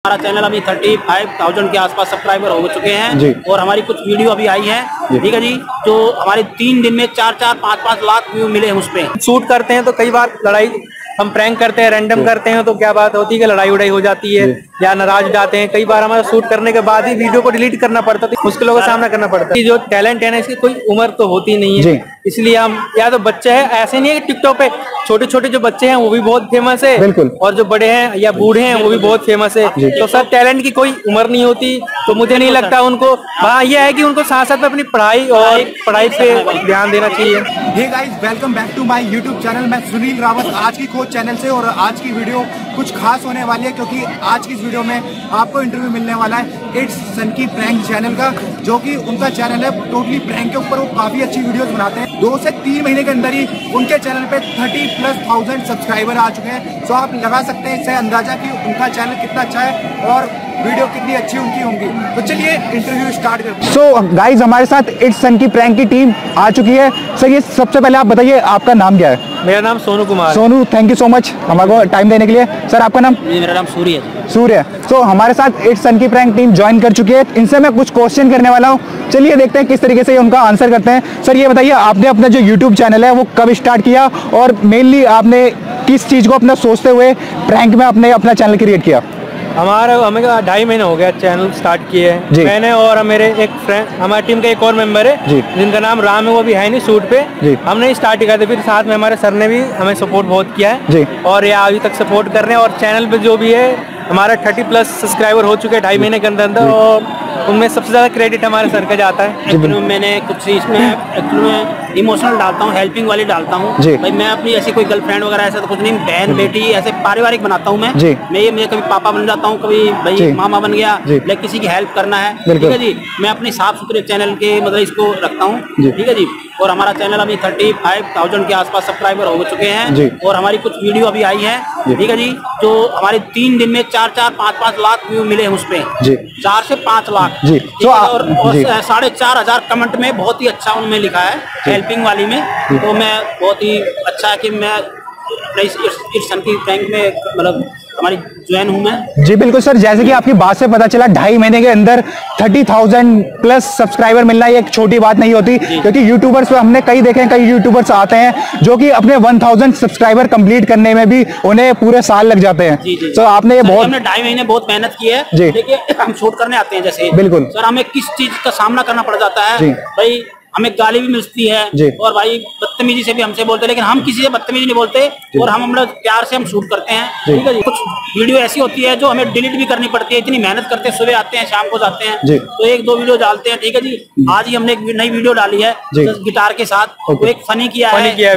हमारा चैनल अभी 35,000 के आसपास सब्सक्राइबर हो चुके हैं और हमारी कुछ वीडियो अभी आई है, ठीक है जी। तो हमारे 3 दिन में 4-4, 5-5 लाख व्यू मिले हैं उस पे। शूट करते हैं तो कई बार लड़ाई, हम प्रैंक करते हैं, रैंडम करते हैं तो क्या बात होती है कि लड़ाई उड़ाई हो जाती है या नाराज हो जाते हैं। कई बार हमारा शूट करने के बाद ही वीडियो को डिलीट करना पड़ता है, मुश्किलों का सामना करना पड़ता है। जो टैलेंट है ना, इसकी कोई उम्र तो होती नहीं है, इसलिए हम या तो बच्चे हैं, ऐसे नहीं है कि टिकटॉक पे छोटे छोटे जो बच्चे हैं वो भी बहुत फेमस है और जो बड़े हैं या बूढ़े हैं वो भी बहुत फेमस है। तो सर टैलेंट की कोई उम्र नहीं होती, तो मुझे नहीं लगता उनको, हाँ ये है कि उनको साथ साथ में अपनी पढ़ाई पे ध्यान देना चाहिए। Hey guys, welcome back to my YouTube channel. मैं सुनील रावत आज की खोज चैनल से, और आज की वीडियो कुछ खास होने वाली है क्योंकि आज की इस वीडियो में आपको इंटरव्यू मिलने वाला है इट्स सनकी प्रैंक चैनल का, जो कि उनका चैनल है टोटली प्रैंक के ऊपर। वो काफी अच्छी वीडियोस बनाते हैं। 2 से 3 महीने के अंदर ही उनके चैनल पे 30,000+ सब्सक्राइबर आ चुके हैं। तो आप लगा सकते हैं इससे अंदाजा कि उनका चैनल कितना अच्छा है और वीडियो कितनी अच्छी उनकी होंगी। तो चलिए इंटरव्यू स्टार्ट करते हैं। सो गाइज, हमारे साथ इट्स सनकी प्रैंक की टीम आ चुकी है। सर ये सबसे पहले आप बताइए आपका नाम क्या है? मेरा नाम Sonu Kumar. Sonu, thank you so much हमारे को टाइम देने के लिए। सर आपका नाम? मेरा नाम सूर्य। सूर्य। तो हमारे साथ इट्स सनकी प्रैंक टीम ज्वाइन कर चुकी है। इनसे मैं कुछ क्वेश्चन करने वाला हूँ, चलिए देखते हैं किस तरीके से उनका आंसर करते हैं। सर ये बताइए, आपने अपना जो यूट्यूब चैनल है वो कब स्टार्ट किया और मेनली आपने किस चीज़ को अपना सोचते हुए प्रैंक में आपने अपना चैनल क्रिएट किया? हमें 2.5 महीने हो गया चैनल स्टार्ट किए हैं। मैंने और मेरे एक फ्रेंड, हमारी टीम का एक और मेंबर है जिनका नाम राम है, वो भी है नहीं शूट पे। हमने स्टार्ट किया था, फिर साथ में हमारे सर ने भी हमें सपोर्ट बहुत किया है और ये अभी तक सपोर्ट कर रहे हैं। और चैनल पे जो भी है हमारा 30+ सब्सक्राइबर हो चुके हैं 2.5 महीने के अंदर, और उनमें सबसे ज्यादा क्रेडिट हमारे सर का जाता है। एक्चुअली मैंने कुछ इसमें इमोशनल डालता हूँ, हेल्पिंग वाली डालता हूँ भाई। मैं अपनी ऐसी कोई गर्लफ्रेंड वगैरह ऐसा तो कुछ नहीं, बहन बेटी ऐसे पारिवारिक बनाता हूँ मैं ये कभी पापा बन जाता हूँ, कभी भाई मामा बन गया, लेकिन किसी की हेल्प करना है, ठीक है जी। मैं अपने साफ सुथरे चैनल के मतलब इसको रखता हूँ, ठीक है जी। और हमारा चैनल अभी 35,000 के आसपास सब्सक्राइबर हो चुके हैं और हमारी कुछ वीडियो अभी आई है, ठीक है जी। तो हमारे 3 दिन में 4-4, 5-5 लाख व्यू मिले हैं उस पे, 4 से 5 लाख और 4,500 कमेंट में बहुत ही अच्छा उनमें लिखा है हेल्पिंग वाली में। तो मैं बहुत ही अच्छा है कि मैं इस सनकी प्रैंक में मतलब हमारी ज्वाइन हूँ मैं। जी बिल्कुल सर, जैसे कि आपकी बात से पता चला 2.5 महीने के अंदर 30,000+ सब्सक्राइबर मिलना ये एक छोटी बात नहीं होती, क्योंकि यूट्यूबर्स पे हमने कई देखे हैं, कई यूट्यूबर्स आते हैं जो कि अपने 1000 सब्सक्राइबर कंप्लीट करने में भी उन्हें पूरे साल लग जाते हैं। तो आपने ये बहुत 2.5 महीने बहुत मेहनत की है। देखिए हम शूट करने आते हैं जैसे, बिल्कुल सर हमें किस चीज का सामना करना पड़ जाता है भाई। हमें गाली भी मिलती है और भाई बदतमीजी से भी हमसे बोलते हैं, लेकिन हम किसी से बदतमीजी नहीं बोलते और हम लोग प्यार से हम शूट करते हैं, ठीक है जी। कुछ वीडियो ऐसी होती है जो हमें डिलीट भी करनी पड़ती है, इतनी मेहनत करते हैं, सुबह आते हैं शाम को जाते हैं, तो 1-2 वीडियो डालते हैं, ठीक है जी। आज ही हमने एक नई वीडियो डाली है गिटार के साथ, वो एक फनी किया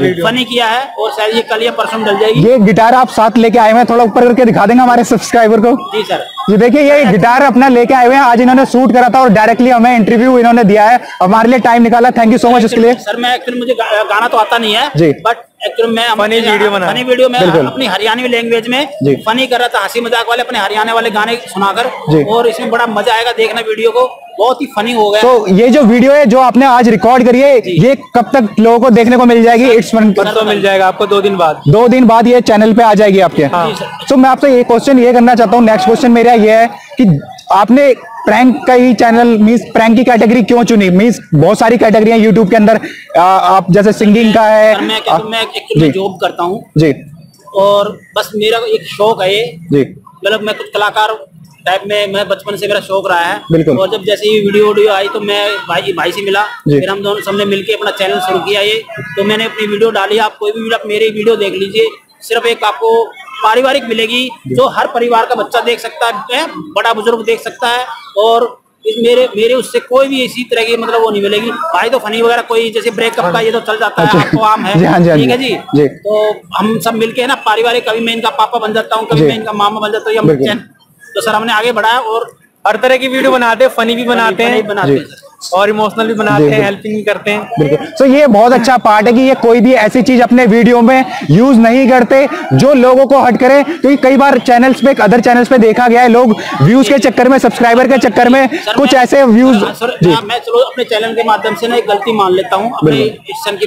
है और शायद ये कल या परसों डल जाएगी। ये गिटार आप साथ लेके आए हैं, थोड़ा ऊपर करके दिखा देंगे हमारे सब्सक्राइबर को? जी सर। ये देखिए, ये गिटार अपना लेके आए हुए हैं, आज इन्होंने शूट करा था और डायरेक्टली हमें इंटरव्यू इन्होंने दिया है, हमारे लिए टाइम निकाला, थैंक यू सो मच उसके लिए। सर मैं एक्चुअली मुझे गाना तो आता नहीं है, बट एक्चुअली मैं फनी वीडियो में अपनी हरियाणवी लैंग्वेज में फनी कर रहा था, हंसी मजाक वाले अपने हरियाणा वाले गाने सुनाकर, और इसमें बड़ा मजा आएगा देखना वीडियो को, बहुत ही फनी हो गया। तो ये जो वीडियो है जो आपने आज रिकॉर्ड करी है, ये कब तक लोगों को देखने को मिल जाएगी? इट्स वन तो मिल जाएगा आपको 2 दिन बाद। 2 दिन बाद ये चैनल पे आ जाएगी आपके। तो मैं आपसे ये क्वेश्चन ये करना चाहता हूँ, नेक्स्ट क्वेश्चन मेरा ये है कि आपने प्रैंक का ही चैनल मींस प्रैंक की कैटेगरी क्यों चुनी? मींस बहुत सारी कैटेगरी है यूट्यूब के अंदर, आप जैसे सिंगिंग का है। मैं एक्चुअली जॉब करता हूँ जी, और बस मेरा एक शौक है ये जी, मतलब मैं कुछ कलाकार टाइप में, मैं बचपन से मेरा शौक रहा है। बिल्कुल। और जब जैसे ये वीडियो आई तो मैं भाई से मिला, फिर हम दोनों सबने मिलके अपना चैनल शुरू किया ये। तो मैंने अपनी वीडियो डाली, आप कोई भी आप मेरी वीडियो देख लीजिए, सिर्फ एक आपको पारिवारिक मिलेगी जो हर परिवार का बच्चा देख सकता है, बड़ा बुजुर्ग देख सकता है, और मेरे उससे कोई भी इसी तरह की मतलब वो नहीं मिलेगी। भाई तो फनी वगैरह कोई जैसे ब्रेकअप का ये तो चल जाता है, आपको आम है, ठीक है जी। तो हम सब मिलके ना पारिवारिक, कभी मैं इनका पापा बन जाता हूँ, कभी मैं इनका मामा बन जाता हूँ, तो सर हमने आगे बढ़ाया और हर तरह की वीडियो बनाते हैं, फनी भी बनाते हैं और इमोशनल भी बनाते हैं, हेल्पिंग भी करते हैं। बिल्कुल। तो ये बहुत अच्छा पार्ट है कि ये कोई भी ऐसी चीज अपने वीडियो में यूज नहीं करते जो लोगों को हट करे, क्योंकि कई बार चैनल्स पे, अदर चैनल्स पे देखा गया है, लोग व्यूज के चक्कर में, सब्सक्राइबर के चक्कर में कुछ ऐसे व्यूज। मैं चलो अपने चैनल के माध्यम से ना एक गलती मान लेता हूँ अपने इस चैनल की, मैं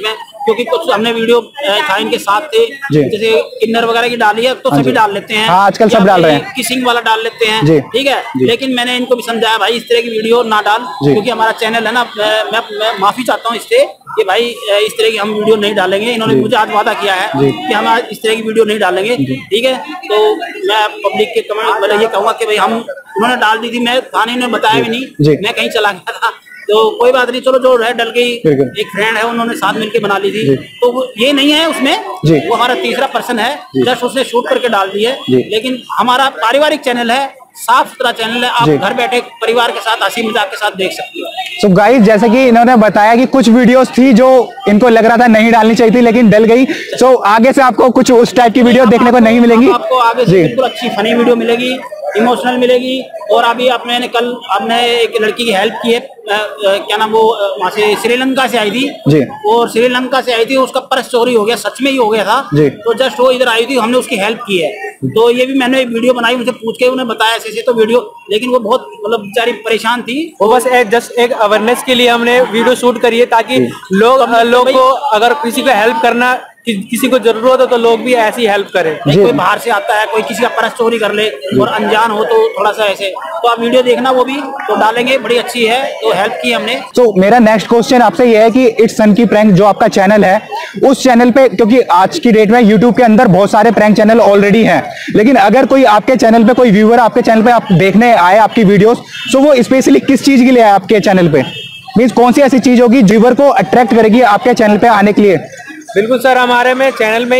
क्योंकि कुछ हमने वीडियो था इनके साथ थे, जैसे किन्नर वगैरह की डाली है तो सभी डाल लेते हैं, आजकल सब डाल रहे हैं, किसिंग वाला डाल लेते हैं, ठीक है। लेकिन मैंने इनको भी समझाया भाई इस तरह की वीडियो ना डाल, क्योंकि हमारा चैनल है ना, मैं माफी चाहता हूँ इससे कि भाई इस तरह की हम वीडियो नहीं डालेंगे। इन्होंने मुझे आज वादा किया है कि हम इस तरह की वीडियो नहीं डालेंगे, ठीक है। तो मैं पब्लिक के कमेंट मतलब ये कहूंगा कि भाई हम उन्होंने डाल दी थी, मैं थाने ने बताया भी नहीं, मैं कहीं चला गया था, तो कोई बात नहीं, चलो जो रह डल गई, एक फ्रेंड है उन्होंने साथ मिलके बना ली थी, तो वो ये नहीं है उसमें, वो हमारा तीसरा पर्सन है, जस्ट उसने शूट करके डाल दी है। लेकिन हमारा पारिवारिक चैनल है, साफ सुथरा चैनल है, आप घर बैठे परिवार के साथ हंसी मजाक के साथ देख सकते हो। So गाइस, जैसे कि इन्होंने बताया कि कुछ वीडियोस थी जो इनको लग रहा था नहीं डालनी चाहिए थी लेकिन डल गई, तो आगे से आपको कुछ उस टाइप की वीडियो देखने को नहीं मिलेंगी, आपको आगे से बिल्कुल अच्छी फनी वीडियो मिलेगी, इमोशनल मिलेगी। और अभी आपने कल आपने एक लड़की की हेल्प की है, क्या नाम, वो वहाँ से श्रीलंका से आई थी जी, और श्रीलंका से आई थी, उसका पर्स चोरी हो गया, सच में ही हो गया था जी। तो जस्ट वो इधर आई थी, हमने उसकी हेल्प की है, तो ये भी मैंने एक वीडियो बनाई, मुझे पूछ के उन्हें बताया ऐसे तो वीडियो, लेकिन वो बहुत मतलब बेचारी परेशान थी, वो बस जस्ट एक अवेयरनेस के लिए हमने वीडियो शूट करी है, ताकि लोग को अगर किसी को हेल्प करना, किसी को जरूरत हो तो लोग भी ऐसी हेल्प करें। कोई बाहर से आता है, कोई किसी का पर्स चोरी कर ले और अनजान हो तो थोड़ा सा ऐसे, तो आप वीडियो देखना, वो भी तो डालेंगे, बड़ी अच्छी है, तो हेल्प की हमने। तो मेरा नेक्स्ट क्वेश्चन आपसे ये है कि इट्स सन की प्रैंक जो आपका चैनल है, उस चैनल पे, क्योंकि आज की डेट में यूट्यूब के अंदर बहुत सारे प्रैंक चैनल ऑलरेडी हैं, लेकिन अगर कोई आपके चैनल पे, कोई व्यूअर आपके चैनल पे आप देखने आए आपकी वीडियोस, तो वो स्पेशली किस चीज के लिए आए आपके चैनल पे, मींस कौन सी ऐसी चीज होगी व्यूअर को अट्रैक्ट करेगी आपके चैनल पे आने के लिए? बिल्कुल सर, हमारे में चैनल में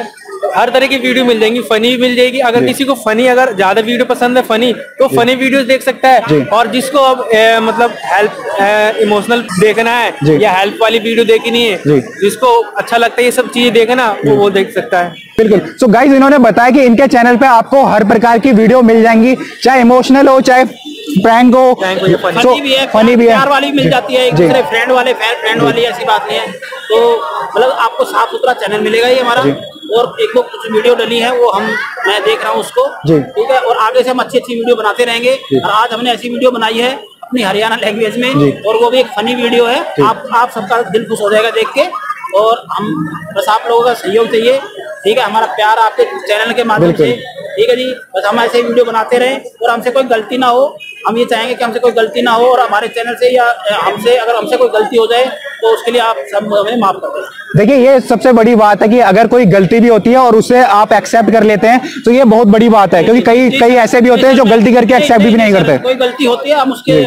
हर तरह की वीडियो मिल जाएंगी, फनी मिल जाएगी, अगर किसी को फनी, अगर ज्यादा वीडियो पसंद है फनी, तो फनी वीडियोस देख सकता है, और जिसको अब मतलब हेल्प इमोशनल देखना है या हेल्प वाली वीडियो देखनी है, जिसको अच्छा लगता है ये सब चीजें देखना, वो देख सकता है। बिल्कुल। सो गाइस, इन्होंने बताया कि इनके चैनल पे आपको हर प्रकार की वीडियो मिल जाएंगी, चाहे इमोशनल हो, चाहे प्रैंक हो, फनी भी है, फनी भी है, प्यार वाली मिल जाती है, एक दूसरे फ्रेंड वाली, ऐसी बात नहीं है। तो मतलब आपको साफ सुथरा चैनल मिलेगा ये हमारा, और एक दो कुछ वीडियो डली है वो मैं देख रहा हूँ उसको, ठीक है, और आगे से हम अच्छी वीडियो बनाते रहेंगे। और आज हमने ऐसी वीडियो बनाई है अपनी हरियाणा लैंग्वेज में, और वो भी एक फनी वीडियो है, आप सबका दिल खुश हो जाएगा देख के, और हम बस आप लोगों का सहयोग चाहिए, ठीक है, हमारा प्यार आपके चैनल के माध्यम से, ठीक है जी, बस हम ऐसे वीडियो बनाते रहें और हमसे कोई गलती ना हो, हम ये चाहेंगे कि हमसे कोई गलती ना हो, और हमारे चैनल से या अगर हमसे कोई गलती हो जाए तो उसके लिए आप सब हमें माफ कर दें। देखिए, ये सबसे बड़ी बात है कि अगर कोई गलती भी होती है और उसे आप एक्सेप्ट कर लेते हैं, तो ये बहुत बड़ी बात है, क्योंकि कई ऐसे भी होते हैं जो गलती करके एक्सेप्ट भी नहीं करते। कोई गलती होती है, हम उसके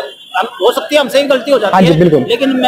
हो सकती है हमसे ही गलती हो जाती है, बिल्कुल, लेकिन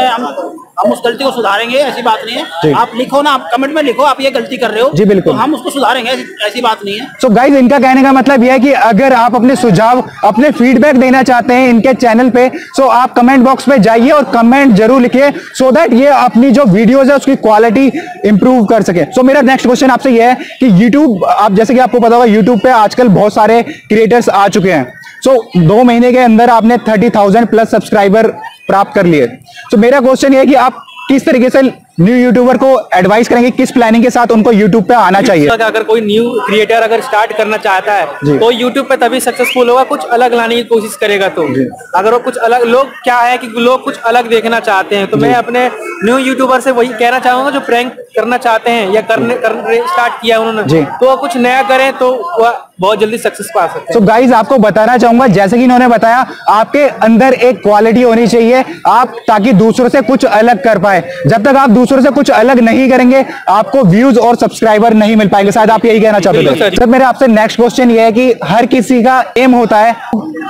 हम उस गलती को सुधारेंगे, ऐसी बात नहीं है। आप लिखो ना, आप कमेंट में लिखो आप ये गलती कर रहे हो जी, बिल्कुल, तो हम उसको सुधारेंगे, ऐसी बात नहीं है। सो गाइस, इनका कहने का मतलब यह है कि अगर आप अपने सुझाव, अपने फीडबैक देना चाहते हैं इनके चैनल पे, सो आप कमेंट बॉक्स में जाइए और कमेंट जरूर लिखिए, सो दैट ये अपनी जो वीडियोज है उसकी क्वालिटी इंप्रूव कर सके। सो मेरा नेक्स्ट क्वेश्चन आपसे यह है कि यूट्यूब, आप जैसे कि आपको पता होगा, यूट्यूब पे आजकल बहुत सारे क्रिएटर्स आ चुके हैं। सो 2 महीने के अंदर आपने 30,000 प्लस सब्सक्राइबर प्राप्त कर लिए। सो मेरा क्वेश्चन ये है कि आप किस तरीके से न्यू यूट्यूबर को एडवाइस करेंगे, किस प्लानिंग के साथ उनको यूट्यूब पे आना चाहिए? अगर कोई न्यू क्रिएटर अगर स्टार्ट करना चाहता है तो यूट्यूब पे तभी सक्सेसफुल होगा, कुछ अलग लाने की कोशिश करेगा। तो अगर वो कुछ अलग, लोग क्या है कि लोग कुछ अलग देखना चाहते हैं, तो मैं अपने न्यू यूट्यूबर से वही कहना चाहूंगा जो प्रैंक करना चाहते हैं या करने स्टार्ट किया उन्होंने, तो कुछ नया करें तो वह बहुत जल्दी सक्सेस पा सकते हैं। तो गाइज, आपको बताना चाहूंगा, जैसे कि इन्होंने बताया, आपके अंदर एक क्वालिटी होनी चाहिए, आप ताकि दूसरों से कुछ अलग कर पाए। जब तक आप दूसरों से कुछ अलग नहीं करेंगे, आपको व्यूज और सब्सक्राइबर नहीं मिल पाएंगे। शायद आप यही कहना चाहते थे। सर, मेरे आपसे नेक्स्ट क्वेश्चन ये है कि हर किसी का एम होता है,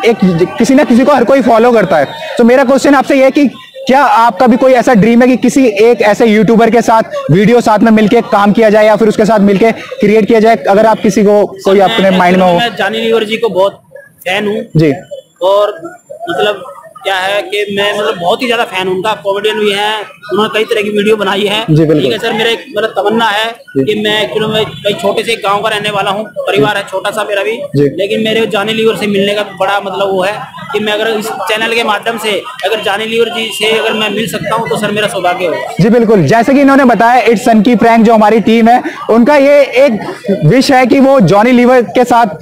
किसी ना किसी को हर कोई फॉलो करता है। तो मेरा क्वेश्चन आपसे ये है कि क्या आपका भी कोई ऐसा ड्रीम है कि किसी एक ऐसे यूट्यूबर के साथ वीडियो साथ में मिलके काम किया जाए, या फिर उसके साथ मिलके क्रिएट किया जाए? अगर आप किसी को कोई अपने माइंड में हो। मैं जानी लीवर जी को बहुत फैन हूँ जी, और मतलब क्या है कि मैं मतलब बहुत ही ज्यादा फैन हूँ उनका, कॉमेडियन भी हैं, उन्होंने कई तरह की वीडियो बनाई है। ठीक है सर, मेरा एक मतलब तमन्ना है कि मैं एक्चुअली मैं कई छोटे से गांव का रहने वाला हूँ, परिवार है छोटा सा मेरा भी, लेकिन मेरे जानी लीवर से मिलने का बड़ा मतलब वो है कि मैं अगर इस चैनल के माध्यम से अगर जानी लीवर जी से अगर मैं मिल सकता हूँ तो सर मेरा सौभाग्य होगा। जी बिल्कुल, जैसे कि इन्होंने बताया, इट्स सन की प्रैंक जो हमारी टीम है, उनका ये एक विश है कि वो जॉनी लीवर के साथ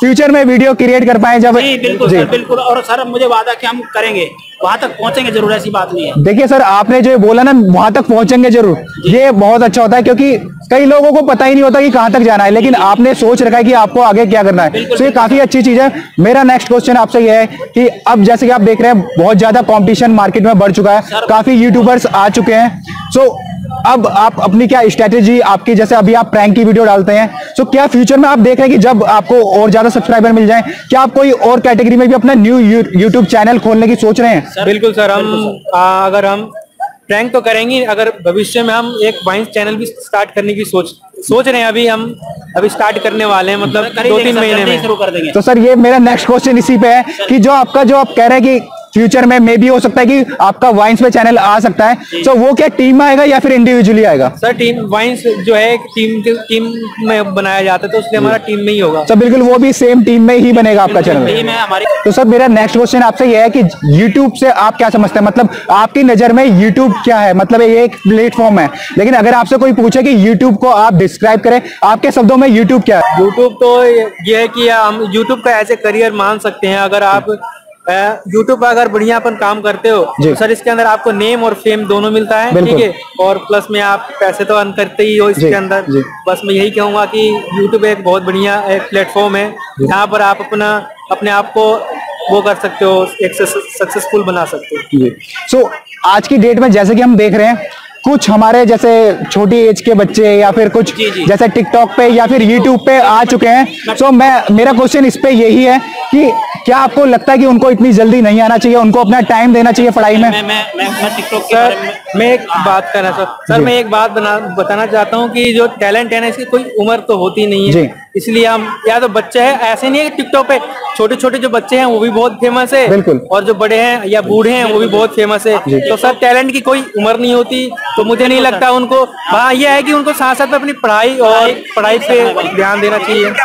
फ्यूचर में वीडियो क्रिएट कर पाए जब। जी बिल्कुल सर, बिल्कुल। और सर मुझे वादा कि हम करेंगे, वहां तक पहुंचेंगे जरूर, ऐसी बात नहीं है। देखिए सर, आपने जो बोला ना वहां तक पहुंचेंगे जरूर, ये बहुत अच्छा होता है, क्योंकि कई लोगों को पता ही नहीं होता कि कहां तक जाना है, लेकिन आपने सोच रखा है कि आपको आगे क्या करना है, तो ये काफी अच्छी चीज है। मेरा नेक्स्ट क्वेश्चन आपसे ये है कि अब जैसे कि आप देख रहे हैं बहुत ज्यादा कंपटीशन मार्केट में बढ़ चुका है, काफी यूट्यूबर्स आ चुके हैं, सो अब आप अपनी क्या स्ट्रेटेजी आपकी, जैसे अभी आप प्रैंक की वीडियो डालते हैं, सो क्या फ्यूचर में आप देख रहे हैं कि जब आपको और ज्यादा सब्सक्राइबर मिल जाए, क्या आप कोई और कैटेगरी में भी अपना न्यू यूट्यूब चैनल खोलने की सोच रहे हैं? बिल्कुल सर, हम अगर हम प्रैंक तो करेंगे, अगर भविष्य में हम एक वाइन्स चैनल भी स्टार्ट करने की सोच रहे हैं। अभी स्टार्ट करने वाले हैं, मतलब 2-3 महीने में शुरू कर देंगे। तो सर ये मेरा नेक्स्ट क्वेश्चन इसी पे है कि जो आप कह रहे हैं कि फ्यूचर में मे भी हो सकता है कि आपका वाइन्स पे चैनल आ सकता है, तो वो क्या टीम में आएगा या फिर इंडिविजुअली आएगा? सर टीम वाइन्स जो है टीम में बनाया जाता है, तो इसलिए हमारा टीम में ही होगा। तो बिल्कुल वो भी सेम टीम में ही बनेगा आपका चैनल। तो सर मेरा नेक्स्ट क्वेश्चन आपसे ये है कि यूट्यूब से आप क्या समझते हैं, मतलब आपकी नजर में यूट्यूब क्या है? मतलब ये एक प्लेटफॉर्म है, लेकिन अगर आपसे कोई पूछे कि यूट्यूब को आप डिस्क्राइब करें आपके शब्दों में, यूट्यूब क्या है? यूट्यूब तो ये है कि हम यूट्यूब का ऐसे करियर मान सकते हैं। अगर आप यूट्यूब पर अगर बढ़िया अपन काम करते हो तो सर इसके अंदर आपको नेम और फेम दोनों मिलता है, ठीक है, और प्लस में आप पैसे तो अर्न करते ही हो इसके अंदर। बस मैं यही कहूंगा कि यूट्यूब एक बहुत बढ़िया एक प्लेटफॉर्म है जहाँ पर आप अपने आप को वो कर सकते हो, एक सक्सेसफुल बना सकते हो। सो आज की डेट में जैसे कि हम देख रहे हैं कुछ हमारे जैसे छोटी एज के बच्चे या फिर कुछ जैसे टिकटॉक पे या फिर यूट्यूब पे आ चुके हैं, सो मेरा क्वेश्चन इस पे यही है कि क्या आपको लगता है कि उनको इतनी जल्दी नहीं आना चाहिए, उनको अपना टाइम देना चाहिए पढ़ाई में? मैं टिकटॉक सर मैं एक बात करना सर मैं एक बात बताना चाहता हूँ कि जो टैलेंट है ना, इसकी कोई उम्र तो होती नहीं है, इसलिए हम या तो बच्चे हैं, ऐसे नहीं है कि टिकटॉक पे छोटे छोटे जो बच्चे हैं वो भी बहुत फेमस है, और जो बड़े हैं या बूढ़े हैं वो भी बहुत फेमस है। तो सर टैलेंट की कोई उम्र नहीं होती, तो मुझे नहीं लगता उनको, हाँ ये है कि उनको साथ साथ अपनी पढ़ाई पे ध्यान देना चाहिए।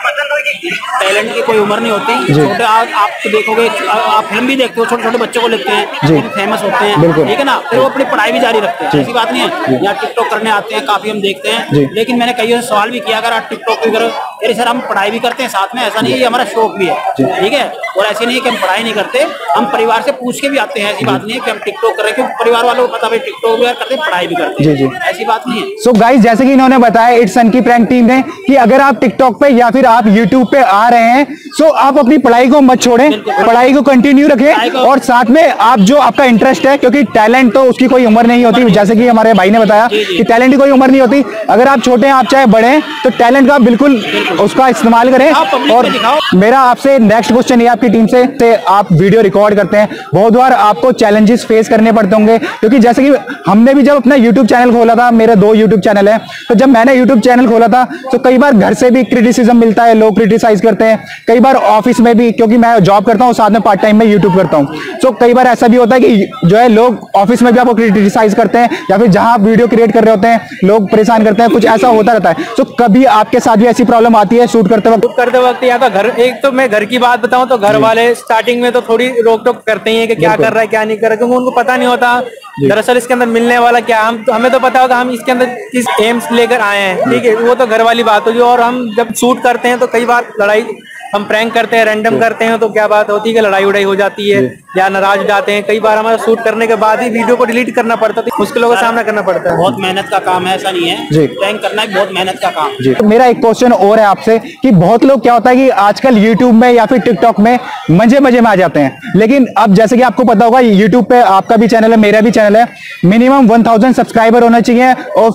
टैलेंट की कोई उम्र नहीं होती। छोटे आप तो देखोगे, आप फिल्म भी देखते हो, छोटे छोटे बच्चों को लेते हैं, फेमस होते हैं, ठीक है ना, फिर वो अपनी पढ़ाई भी जारी रखते हैं, ऐसी बात नहीं है। यहाँ टिकटॉक करने आते हैं काफी, हम देखते हैं, लेकिन मैंने कई सवाल भी किया, अगर आप टिकटॉक भी करो, अरे सर हम पढ़ाई भी करते हैं साथ में, ऐसा नहीं है, हमारा शौक भी है, ठीक है, और ऐसे नहीं है कि हम पढ़ाई नहीं करते, हम परिवार से पूछ के भी आते हैं, ऐसी बात नहीं है कि हम टिकटॉक कर रहे हैं, क्योंकि परिवार वालों को पता भाई टिकटॉक भी करते हैं, पढ़ाई भी करते हैं, ऐसी बात नहीं है। सो गाइस, जैसे कि इन्होंने बताया इट्स सन की प्रैंक टीम ने कि अगर आप टिकटॉक पे या फिर आप यूट्यूब पे आ रहे हैं, सो आप अपनी पढ़ाई को मत छोड़ें, पढ़ाई को कंटिन्यू रखें, और साथ में आप जो आपका इंटरेस्ट है, क्योंकि टैलेंट तो उसकी कोई उम्र नहीं होती, जैसे कि हमारे भाई ने बताया कि टैलेंट की कोई उम्र नहीं होती, अगर आप छोटे हैं आप चाहे बड़े हैं, तो टैलेंट का बिल्कुल उसका इस्तेमाल करें। और मेरा आपसे नेक्स्ट क्वेश्चन ये आपकी टीम से आप वीडियो रिकॉर्ड करते हैं, बहुत बार आपको चैलेंजेस फेस करने पड़ते होंगे, क्योंकि जैसे कि हमने भी जब अपना यूट्यूब चैनल खोला था, मेरे 2 यूट्यूब चैनल है, तो जब मैंने यूट्यूब चैनल खोला था तो कई बार घर से भी क्रिटिसिज्म मिलता है, लोग क्रिटिसाइज करते हैं, कई बार ऑफिस में भी, क्योंकि मैं जॉब करता हूँ साथ में पार्ट टाइम में यूट्यूब करता हूँ, तो कई बार ऐसा भी होता है कि जो है लोग ऑफिस में भी आपको क्रिटिसाइज करते हैं, या फिर जहां आप वीडियो क्रिएट कर रहे होते हैं लोग परेशान करते हैं, कुछ ऐसा होता रहता है। तो कभी आपके साथ भी ऐसी प्रॉब्लम आती है शूट करते वक्त? या तो घर, एक तो मैं घर की बात बताऊं तो घर वाले स्टार्टिंग में तो थोड़ी रोक टोक करते हैं कि क्या कर रहा है क्या नहीं कर रहा है, क्योंकि उनको पता नहीं होता दरअसल इसके अंदर मिलने वाला क्या, हमें तो पता होता हम इसके अंदर किस एम्स लेकर आए हैं, ठीक है, वो तो घर वाली बात होगी। और हम जब शूट करते हैं तो कई बार लड़ाई, हम प्रैंक करते हैं, रैंडम करते हैं, तो क्या बात होती है कि लड़ाई उड़ाई हो जाती है या नाराज जाते हैं, कई बार हमारा शूट करने के बाद ही वीडियो को डिलीट करना पड़ता है, मुश्किलों का सामना करना पड़ता है। बहुत मेहनत का काम है, ऐसा नहीं है, प्रैंक करना है बहुत मेहनत का काम। तो मेरा एक क्वेश्चन और है आपसे कि बहुत लोग क्या होता है कि आजकल यूट्यूब में या फिर टिकटॉक में मजे में आ जाते हैं, लेकिन अब जैसे कि आपको पता होगा यूट्यूब पे आपका भी चैनल है, मेरा भी चैनल है, मिनिमम 1000 सब्सक्राइबर होना चाहिए और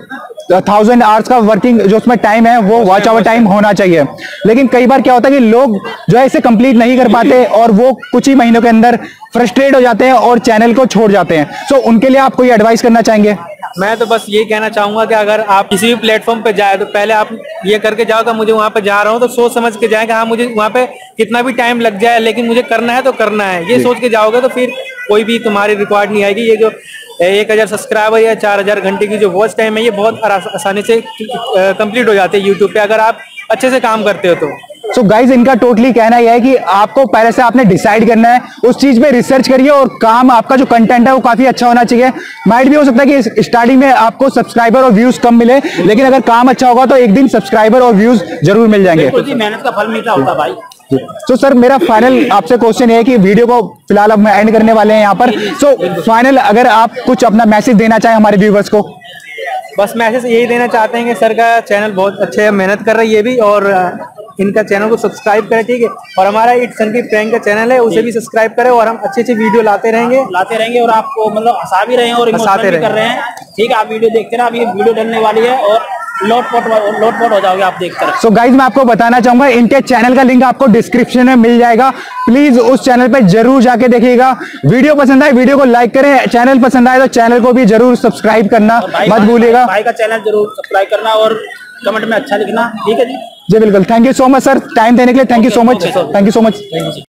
4000 आवर्स का वर्किंग जो उसमें टाइम है वो वॉच आवर टाइम होना चाहिए। लेकिन कई बार क्या होता है कि लोग जो है इसे कंप्लीट नहीं कर पाते और वो कुछ ही महीनों के अंदर फ्रस्ट्रेट हो जाते हैं और चैनल को छोड़ जाते हैं। सो उनके लिए आप कोई एडवाइस करना चाहेंगे? मैं तो बस ये कहना चाहूंगा कि अगर आप किसी भी प्लेटफॉर्म पे जाए तो पहले आप ये करके जाओ कि मुझे वहां पे जा रहा हूँ तो सोच समझ के जाए कि हाँ मुझे वहां पे कितना भी टाइम लग जाए लेकिन मुझे करना है तो करना है, ये सोच के जाओगे तो फिर कोई भी तुम्हारी रिकॉर्ड नहीं आएगी। ये जो 1000 सब्सक्राइबर या 4000 घंटे की जो वॉच टाइम है ये बहुत आसानी से कंप्लीट हो जाती है यूट्यूब पे अगर आप अच्छे से काम करते हो तो। सो गाइज इनका टोटली कहना यह है कि आपको पहले से आपने डिसाइड करना है, उस चीज पे रिसर्च करिए और काम आपका जो कंटेंट है वो काफी अच्छा होना चाहिए। माइट भी हो सकता है कि स्टार्टिंग में आपको सब्सक्राइबर और व्यूज कम मिले, लेकिन अगर काम अच्छा होगा तो एक दिन सब्सक्राइबर और व्यूज जरूर मिल जाएंगे। मेहनत का फल मीठा होता भाई। तो सर मेरा फाइनल आपसे क्वेश्चन ये है कि वीडियो को फिलहाल अब एंड करने वाले हैं यहाँ पर। सो फाइनल अगर आप कुछ अपना मैसेज देना चाहें हमारे व्यूवर्स को। बस मैसेज यही देना चाहते हैं कि सर का चैनल बहुत अच्छे मेहनत कर रही है ये भी, और इनका चैनल को सब्सक्राइब करें, ठीक है। और हमारा इट्स सनी प्रैंक का चैनल है, उसे भी सब्सक्राइब करें, और हम अच्छी अच्छी वीडियो लाते रहेंगे और आपको मतलब हंसा भी रहे हैं और इमोशनल भी कर रहे हैं, ठीक है। आप वीडियो देखते रहे, अभी वीडियो डलने वाली है और लोटपोट हो जाओगे आप देखकर। सो गाइज मैं आपको बताना चाहूंगा इनके चैनल का लिंक आपको डिस्क्रिप्शन में मिल जाएगा, प्लीज उस चैनल पे जरूर जाके देखिएगा। वीडियो पसंद आए वीडियो को लाइक करें, चैनल पसंद आए तो चैनल को भी जरूर सब्सक्राइब करना मत भूलिएगा। भाई का चैनल जरूर सब्सक्राइब करना और कमेंट में अच्छा लिखना, ठीक है जी। जी बिल्कुल, thank you so much sir time देने के लिए, thank you so much, thank you so much.